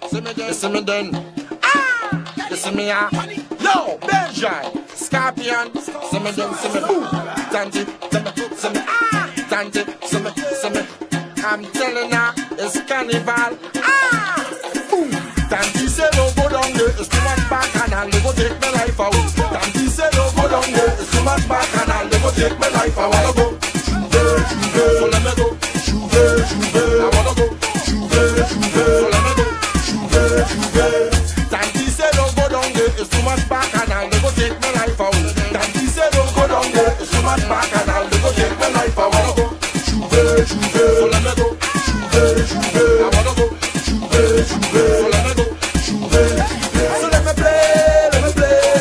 see me then. You see me ah. Yo, Benjai, Scorpion. See me then, see me boom. Tanti, see me ah. Tanti, see me. I'm telling ya, it's carnival. Boom. Tanti say don't go down there, it's too much bacchanal. They go take my life away. Tanti say don't go down there, it's too much bacchanal. They go take my life away. I wanna go, so let me go. I wanna go, so let me go. Tanti say don't go down there, it's too much bacchanal. They go take my life away. Tanti say don't go down there, it's too much bacchanal.